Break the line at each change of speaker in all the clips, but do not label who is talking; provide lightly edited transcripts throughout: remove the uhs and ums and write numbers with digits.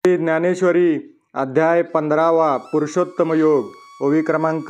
श्री ज्ञानेश्वरी अध्याय 15वा पुरुषोत्तम योग ओवी क्रमांक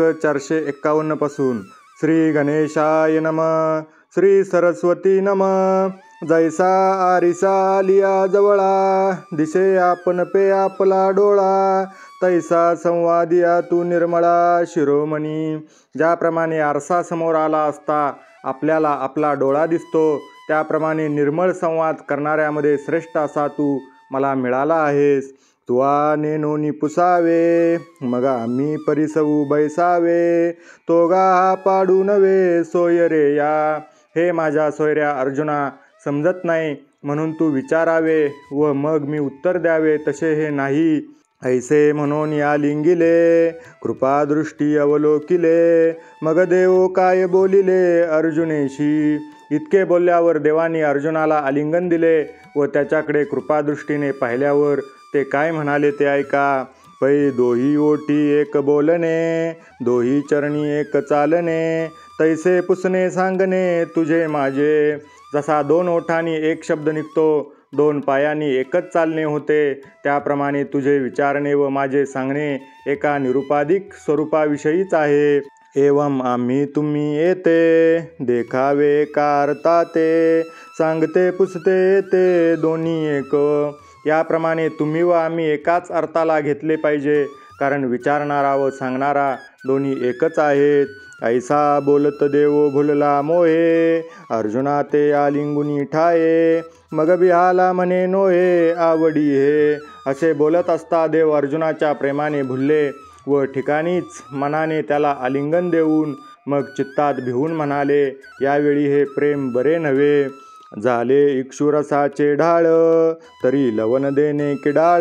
451 पासून। श्री गणेशाय नमः। श्री सरस्वती नमः। जैसा आरिसा लिया जवळा, दिसे आपण पे आपला डोळा, तैसा संवादिया तू निर्मळा शिरोमणी। ज्याप्रमाणे आरसा समोर आला असता आपल्याला आपला डोळा दिसतो, त्याप्रमाणे निर्मळ संवाद करणाऱ्यामध्ये श्रेष्ठ असा तू मला मिळाला आहेस। तुआ नेनोनी पुसावे, मग आम्ही परिसवू बैसावे, तोगा पाडू नवे सोय रे या। हे माझ्या सोयऱ्या अर्जुना, समजत नाही म्हणून तू विचारावे व मग मी उत्तर द्यावे तसे हे नाही। ऐसे म्हणून या लिंगिले, कृपादृष्टी अवलोकिले, मग देव काय बोलिले अर्जुनेशी। इतके बोलल्यावर देवानी अर्जुनाला आलिंगन दिले व त्याच्याकडे कृपादृष्टीने पाहिल्यावर ते काय म्हणाले ते ऐका। पै दोही ओटी एक बोलणे, दोही चरणी एक चालणे, तैसे पुसणे सांगणे तुझे माझे। जसा दोन ओठांनी एक शब्द निघतो, दोन पायांनी एकच चालणे होते, त्याप्रमाणे तुझे विचारणे व माझे सांगणे एका निरुपाधिक स्वरूपाविषयीच आहे। एवं आम्ही तुम्ही येते, देखावे कारता ते, सांगते पुसते येते दोन्ही एक। याप्रमाणे तुम्ही व आम्ही एकाच अर्थाला घेतले पाहिजे, कारण विचारणारा व सांगणारा दोन्ही एकच आहेत। ऐसा बोलत देव भुलला मोहे, अर्जुना ते आलिंगुनी ठाये, मग बिहाला म्हणे नोहे आवडी हे। असे बोलत असता देव अर्जुनाच्या प्रेमाने भुलले व ठिकाणीच मनाने त्याला आलिंगन देऊन मग चित्तात भिवून म्हणाले, यावेळी हे प्रेम बरे नव्हे। झाले इक्षुरसाचे ढाळ, तरी लवण देणे किडाळ,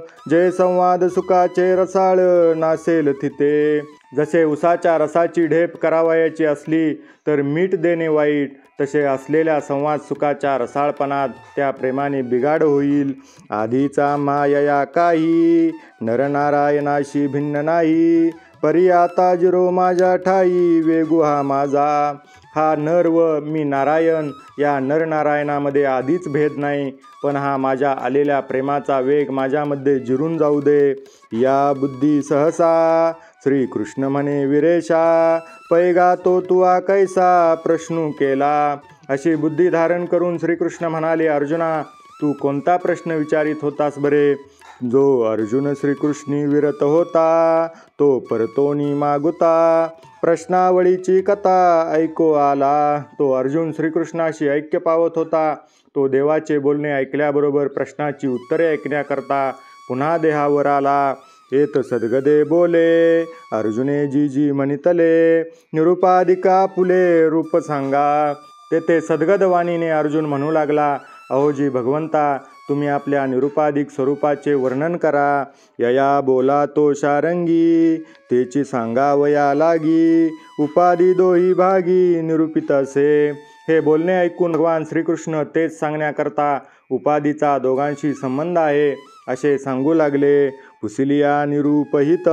जे संवाद सुखाचे रसाळ, नासेल तिथे। जसे उसाच्या रसाची ढेप करावयाची असली तर मीठ देणे वाईट, तसे असलेल्या संवाद सुखाच्या रसाळपणात त्या प्रेमाने बिघाड होईल। आधीचा मायया काही, नरनारायणाशी भिन्न नाही, परी आता जिरो माझ्या ठाई, वेगू हा माझा। हा नर व मी नारायण या नरनारायणामध्ये आधीच भेद नाही, पण हा माझ्या आलेल्या प्रेमाचा वेग माझ्यामध्ये जिरून जाऊ दे। या बुद्धी सहसा श्रीकृष्ण म्हणे विरेशा, पैगा तो तुआ कैसा प्रश्न केला। अशी बुद्धी धारण करून श्रीकृष्ण म्हणाले, अर्जुना तू कोणता प्रश्न विचारित होतास बरे। जो अर्जुन श्रीकृष्णी विरत होता, तो परतोनी मागुता, प्रश्नावळीची कथा ऐको आला। तो अर्जुन श्रीकृष्णाशी ऐक्य पावत होता, तो देवाचे बोलणे ऐकल्याबरोबर प्रश्नाची उत्तरे ऐकण्याकरता पुन्हा देहावर आला। येत सद्गदे बोले अर्जुने जी म्हणितले, निरुपाधिका फुले रूप सांगा। तेथे सद्गद वाणीने अर्जुन म्हणू लागला, अहोजी भगवंता, तुम्ही आपल्या निरुपाधिक स्वरूपाचे वर्णन करा। यया बोला तो शारंगी, तेची सांगावया लागी, उपाधी दोही भागी निरूपित असे। हे बोलणे ऐकून भगवान श्रीकृष्ण तेच सांगण्याकरता उपाधीचा दोघांशी संबंध आहे असे सांगू लागले। पुसिलिया निरूपहित,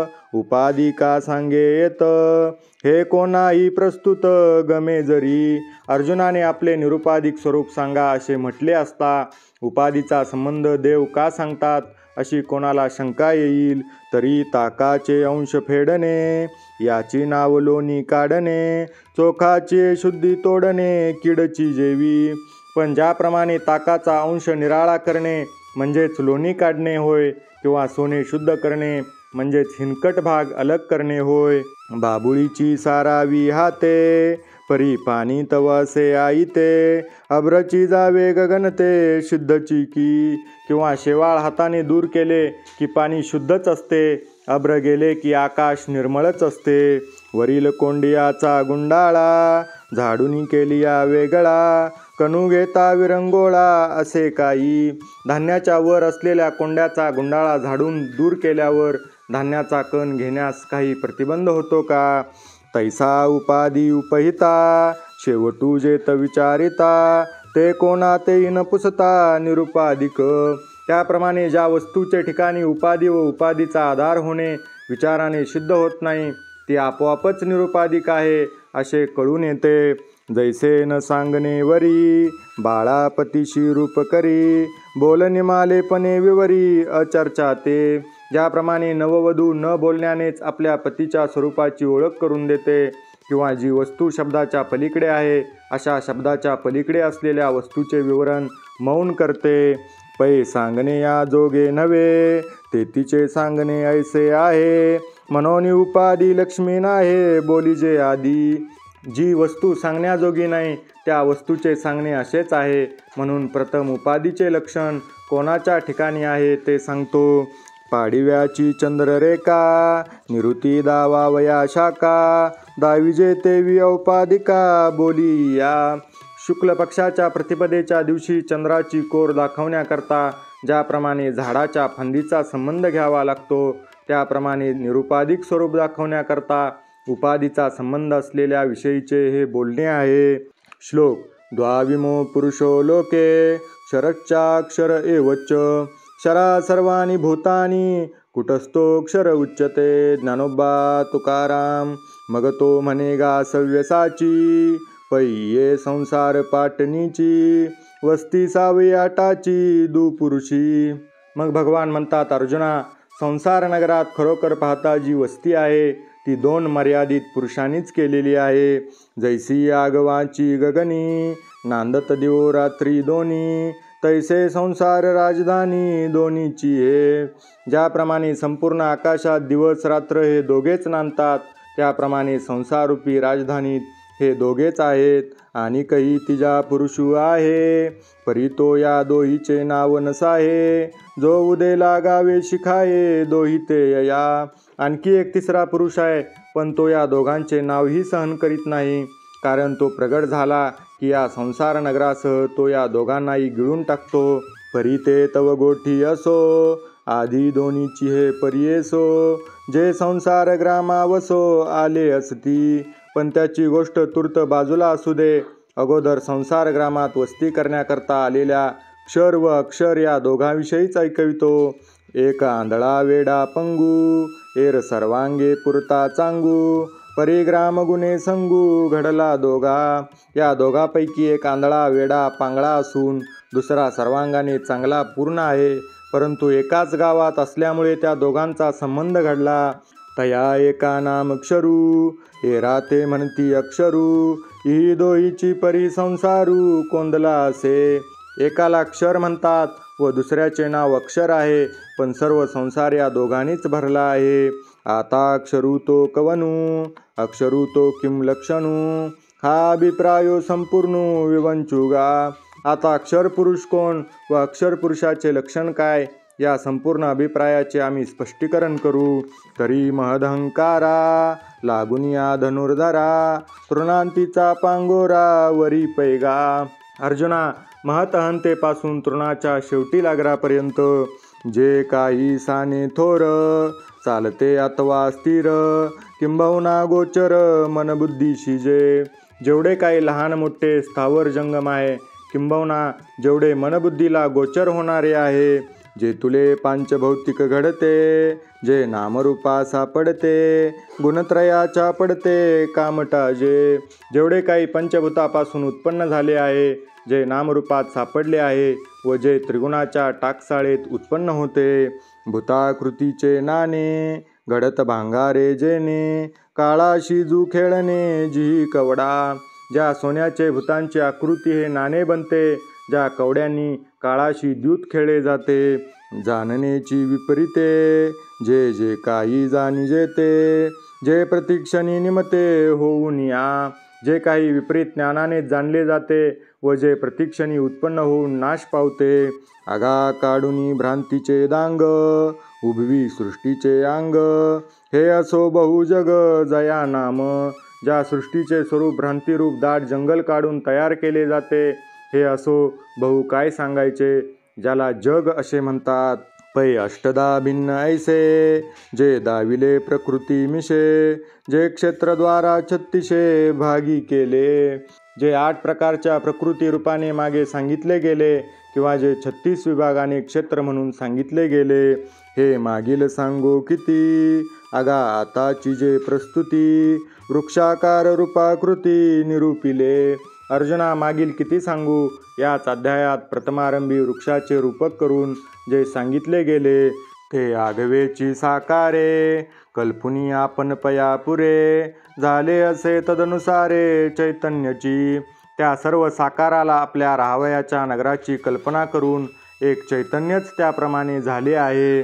उपाधी का सांगे येत, हे कोणाही प्रस्तुत गमे जरी। अर्जुनाने आपले निरुपाधिक स्वरूप सांगा असे म्हटले असता उपाधीचा संबंध देव का सांगतात अशी कोणाला शंका येईल। तरी ताकाचे अंश फेडणे, याची नाव लोणी काढणे, चोखाची शुद्धी तोडणे किडची जेवी। पण ज्याप्रमाणे ताकाचा अंश निराळा करणे म्हणजेच लोणी काढणे होय, किंवा सोने शुद्ध करणे म्हणजेच हिनकट भाग अलग करणे होय। बाबुळीची सारावी हाते, परी पाणी तवसे आईते, अभ्रची जावे गगनते शुद्धची की। किंवा शेवाळ हाताने दूर केले की पाणी शुद्धच असते, अभ्र गेले की आकाश निर्मळच असते। वरील कोंडियाचा गुंडाळा, झाडूनी केलिया वेगळा, कणू घेता विरंगोळा असे काही। धान्याच्या वर असलेल्या कोंड्याचा गुंडाळा झाडून दूर केल्यावर धान्याचा कण घेण्यास काही प्रतिबंध होतो का। तैसा उपाधी उपहिता, शेवटू जेत विचारिता, ते कोणा तेही न पुसता निरुपाधिक। त्याप्रमाणे ज्या वस्तूचे ठिकाणी उपाधी व उपाधीचा आधार होणे विचाराने सिद्ध होत नाही, ती आपोआपच निरुपाधिक आहे असे कळून येते। जैसे न सांगणे वरी बाळापतीशी रूप करी बोलणे मालेपणे विवरी अचर्चा ते. ज्याप्रमाणे नववधू न बोलण्यानेच आपल्या पतीच्या स्वरूपाची ओळख करून देते किंवा जी वस्तू शब्दाच्या पलीकडे आहे अशा शब्दाच्या पलीकडे असलेल्या वस्तूचे विवरण मौन करते. पै सांगणे या जोगे नव्हे ते तिचे सांगणे ऐसे आहे. मनोनी उपाधी लक्ष्मी नाहे बोली जे आधी. जी वस्तू सांगण्याजोगी नाही त्या वस्तूचे सांगणे असेच आहे. म्हणून प्रथम उपाधीचे लक्षण कोणाच्या ठिकाणी आहे ते सांगतो. पाडिव्याची चंद्ररेखा निवृत्ती दावावया शाखा दाविजे तेवी औपाधिका बोली या. शुक्ल पक्षाच्या प्रतिपदेच्या दिवशी चंद्राची कोर दाखवण्याकरता ज्याप्रमाणे झाडाच्या फांदीचा संबंध घ्यावा लागतो त्याप्रमाणे निरुपाधिक स्वरूप दाखवण्याकरता उपाधीचा संबंध असलेल्या विषयीचे हे बोलणे आहे. श्लोक. द्वाविमो पुरुषो लोके क्षरश्चाक्षर एवच क्षरा सर्वाणि भूतानि कुटस्थोक्षर उच्यते. ज्ञानोबा तुकाराम मगतो म्हणेगा सव्यसाची पै संसार पाटणीची वस्ती 6 दुपुरुषी. मग भगवान म्हणतात, अर्जुना, संसार नगरात खरोखर पाहता जी वस्ती आहे ती 2 मर्यादित पुरुषांनीच केलेली आहे. जैसी आगवाची गगनी नांदत दिवो रात्री दोन्ही तैसे संसार राजधानी दोन्हीची हे. ज्याप्रमाणे संपूर्ण आकाशात दिवस रात्र हे दोघेच नांदतात त्याप्रमाणे संसारूपी राजधानीत हे दोघेच आहेत. आणि काही तिजा पुरुषू आहे परी तो या दोहीचे नाव नसाहे. जो उदे लागावे शिखाये दोही ते यया. आणखी एक तिसरा पुरुष आहे पण तो या दोघांचे नावही सहन करीत नाही. कारण तो प्रगट झाला की या संसार नगरासह तो या दोघांनाही गिळून टाकतो. परी ते तव गोठी असो आधी दोन्हीची हे परियेसो. जे संसार ग्रामावसो आले असती. पण त्याची गोष्ट तूर्त बाजूला असू दे. अगोदर संसार ग्रामात वस्ती करण्याकरता आलेल्या क्षर व अक्षर या दोघांविषयीच ऐकवितो. एक आंधळा वेडा पंगू एर सर्वांगे पुरता चांगू परिग्राम गुणे संगू घडला दोघा. या दोघांपैकी एक आंधळा वेडा पांगळा असून दुसरा सर्वांगाने चांगला पूर्ण आहे. परंतु एकाच गावात असल्यामुळे त्या दोघांचा संबंध घडला. तया एका नाम क्षरू एरा ते म्हणती अक्षरू ही दोहीची परी संसारू कोंदला असे. एकाला क्षर म्हणतात व दुसऱ्याचे नाव अक्षर आहे पण सर्व संसार या दोघांनीच भरला आहे. आता अक्षरू तो कवनू अक्षरू तो किम लक्षणू हा अभिप्रायो संपूर्ण विवंचुगा. आता अक्षर पुरुष कोण व अक्षर पुरुषाचे लक्षण काय या संपूर्ण अभिप्रायाचे आम्ही स्पष्टीकरण करू. तरी महदहंकारा लागुनिया धनुर्धरा तृणांतीचा पांगोरा वरी पैगा. अर्जुना, महत अहंतेपासून तृणाच्या शेवटी लागरापर्यंत जे काही साने थोर चालते अथवा स्थिर किंबहुना गोचर मनबुद्धीशी जेवढे काही लहान मोठे स्थावर जंगम आहे किंबहुना जेवढे मनबुद्धीला गोचर होणारे आहे. जे तुले पांचभौतिक घडते जे नामरूपा सापडते गुणत्रयाच्या पडते कामटा जेवढे काही पंचभूतापासून उत्पन्न झाले आहे जे नामरूपात सापडले आहे व जे त्रिगुणाच्या टाकसाळेत उत्पन्न होते. भूताकृतीचे नाणे घडत भांगारे जेणे काळाशी जू खेळणे जी कवडा. ज्या सोन्याचे भूतांची आकृती हे नाणे बनते ज्या कवड्यांनी काळाशी द्यूत खेळले जाते. जाणनेची विपरीते जे जे काही जाणी जेते जे प्रतिक्षणी निमते होऊन या. जे काही विपरीत ज्ञानाने जाणले जाते व जे प्रतिक्षणी उत्पन्न होऊन नाश पावते. आगा काढुनी भ्रांतीचे दांग उभवी सृष्टीचे अंग हे असो बहु जग जया नाम. ज्या सृष्टीचे स्वरूप भ्रांतिरूप दाट जंगल काढून तयार केले जाते हे असो बहु काय सांगायचे ज्याला जग असे म्हणतात. पै अष्टदा भिन्न ऐसे जे दाविले प्रकृती मिशे जे क्षेत्रद्वारा 36 भागी केले. जे 8 प्रकारच्या प्रकृती रूपाने मागे सांगितले गेले किंवा जे 36 विभागाने क्षेत्र म्हणून सांगितले गेले हे मागील सांगो किती, आगा आताची जे प्रस्तुती, वृक्षाकार रूपाकृती निरूपिले. अर्जुना, मागील किती सांगू. याच अध्यायात प्रथमारंभी वृक्षाचे रूपक करून जे सांगितले गेले ते आगवेची साकारे, कल्पुनी आपण पया पुरे. झाले असे तदनुसारे चैतन्याची. त्या सर्व साकाराला आपल्या राहावयाच्या नगराची कल्पना करून एक चैतन्यच त्याप्रमाणे झाले आहे.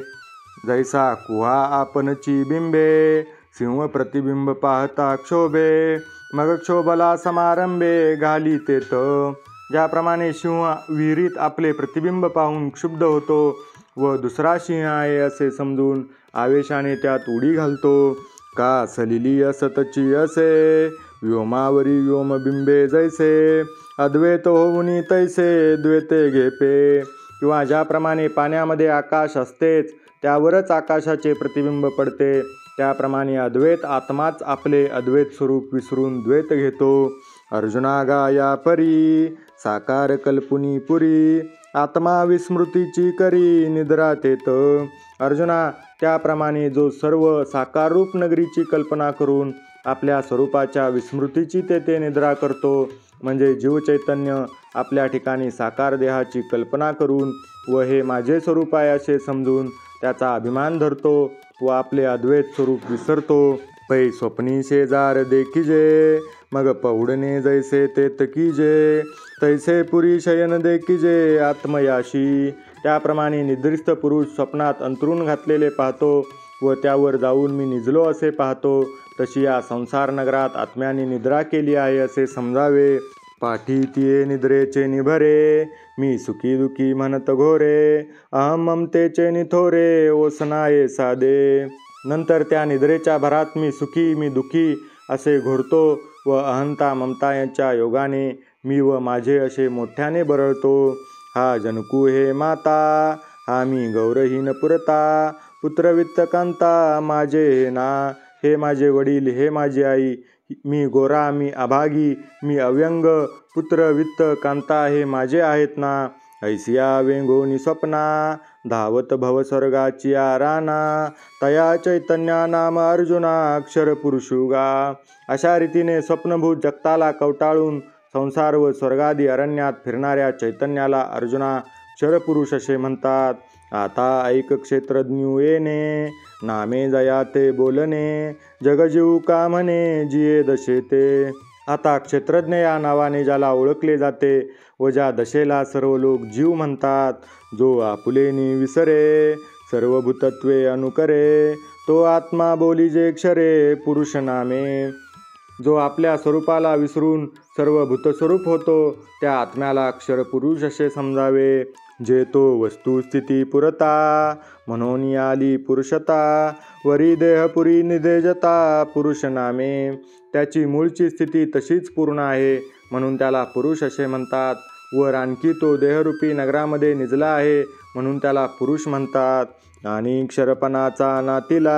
जैसा कुहा आपणची बिंबे, सिंह प्रतिबिंब पाहता क्षोभे, मग क्षोभला समारंभे घाली तेथ. ज्याप्रमाणे सिंह विहिरीत आपले प्रतिबिंब पाहून क्षुब्ध होतो व दुसरा सिंह आहे असे समजून आवेशाने त्यात उडी घालतो, का सलिली असतची असे, व्योमावरी व्योमबिंबे जैसे, अद्वैत होऊनी तैसे द्वैते घेपे. किंवा ज्याप्रमाणे पाण्यामध्ये आकाश असतेच त्यावरच आकाशाचे प्रतिबिंब पडते, त्याप्रमाणे अद्वैत आत्माच आपले अद्वैत स्वरूप विसरून द्वैत घेतो. अर्जुना, गा या परी साकार कल्पुनी पुरी, आत्मा विस्मृतीची करी निद्रा तेथ. अर्जुना, त्याप्रमाणे जो सर्व साकार रूप नगरीची कल्पना करून आपल्या स्वरूपाच्या विस्मृतीची तेथे निद्रा करतो, म्हणजे जीव चैतन्य आपल्या ठिकाणी साकार देहाची कल्पना करून व हे माझे स्वरूप आहे असे समजून त्याचा अभिमान धरतो व आपले अद्वैत स्वरूप विसरतो. पै स्वप्नी शेजार देखिजे, मग पौडणे जैसे ते तकीजे, तैसे पुरी शयन देखिजे आत्मयाशी. त्याप्रमाणे निद्रिस्त पुरुष स्वप्नात अंतरून घातलेले पाहतो व त्यावर जाऊन मी निजलो असे पाहतो, तशी या संसार नगरात आत्म्याने निद्रा केली आहे असे समजावे. पाठी तिये निद्रेचे निभरे, मी सुखी दुखी म्हणत घोरे, अहम ममतेचे निथोरे ओसनाये साधे. नंतर त्या निद्रेच्या भरात मी सुखी मी दुखी असे घोरतो व अहंता ममता यांच्या योगाने मी व माझे असे मोठ्याने बरळतो. हा जनकू हे माता, हा मी गौरहीन पुरता, पुत्रवित्त कांता माझे हे ना. हे माझे वडील, हे माझी आई, मी गोरा, मी अभागी, मी अव्यंग, पुत्र वित्त कांता हे माझे आहेत ना. ऐसिया वेंगोनी स्वप्ना, धावत भव स्वर्गाची राना, तया चैतन्या नाम अर्जुना अक्षर पुरुषुगा. अशा रीतीने स्वप्नभूत जगताला कवटाळून संसार व स्वर्गादी अरण्यात फिरणाऱ्या चैतन्याला अर्जुना क्षरपुरुष असे म्हणतात. आता ऐक क्षेत्रज्ञू येणे, नामे जया ते बोलणे, जगजीव का म्हणे जिये दशे ते. आता क्षेत्रज्ञ या नावाने ज्याला ओळखले जाते व ज्या दशेला सर्व लोक जीव म्हणतात, जो आपुलेनी विसरे, सर्व भूतत्वे अनुकरे, तो आत्मा बोली जे क्षरे पुरुष नामे. जो आपल्या स्वरूपाला विसरून सर्व भूतस्वरूप होतो त्या आत्म्याला अक्षरपुरुष असे समजावे. जे तो वस्तुस्थिती पुरता, म्हणून आली पुरुषता, वरी देहपुरी निदेजता पुरुष नामे. त्याची मूळची स्थिती तशीच पूर्ण आहे म्हणून त्याला पुरुष असे म्हणतात. वर आणखी तो देहरूपी नगरामध्ये निजला आहे म्हणून त्याला पुरुष म्हणतात. आणि क्षरपणाचा नातीला,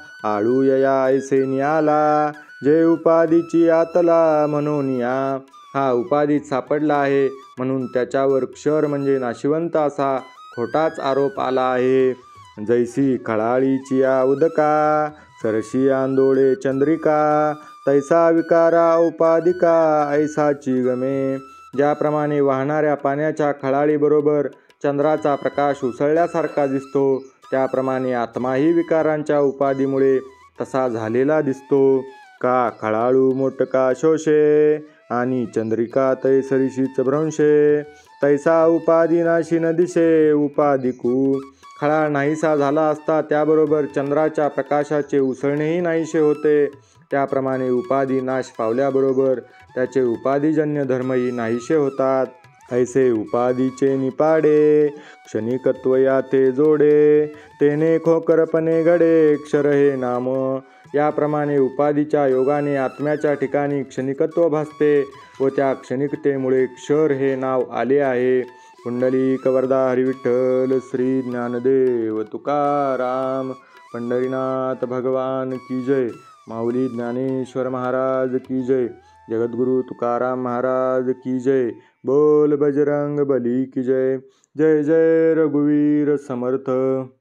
आळू यया ऐसे नियाला, जे उपाधीची आतला म्हणून या. हा उपाधीत सापडला आहे म्हणून त्याच्यावर क्षर म्हणजे नाशिवंत असा खोटाच आरोप आला आहे. जैसी खळाळीची उदका, सरशी आंदोळे चंद्रिका, तैसा विकारा उपाधिका ऐसाची गमे. ज्याप्रमाणे वाहणाऱ्या पाण्याच्या खळाळीबरोबर चंद्राचा प्रकाश उसळल्यासारखा दिसतो, त्याप्रमाणे आत्माही विकारांच्या उपाधीमुळे तसा झालेला दिसतो. का खळाळू मोटका शोषे, आणि चंद्रिका तैसरीशीच भ्रंशे, तैसा उपाधी नाशी न दिशे उपाधिकू. खळाळ नाहीसा झाला असता त्याबरोबर चंद्राच्या प्रकाशाचे उसळणेही नाहीसे होते, त्याप्रमाणे उपाधी नाश पावल्याबरोबर त्याचे उपाधिजन्य धर्मही नाहीसे होतात. ऐसे उपाधीचे निपाडे, क्षणिकत्वया ते जोडे, तेने खोकरपणे घडे क्षर हे नाम. याप्रमाणे उपाधीच्या योगाने आत्म्याच्या ठिकाणी क्षणिकत्व भासते व त्या क्षणिकतेमुळे क्षर हे नाव आले आहे. पुंडलिक वरदा हरिविठ्ठल श्री ज्ञानदेव तुकाराम पंढरीनाथ भगवान की जय. माऊली ज्ञानेश्वर महाराज की जय. जगद्गुरु तुकाराम महाराज की जय. बोल बजरंग बली की जय. जय जय रघुवीर समर्थ.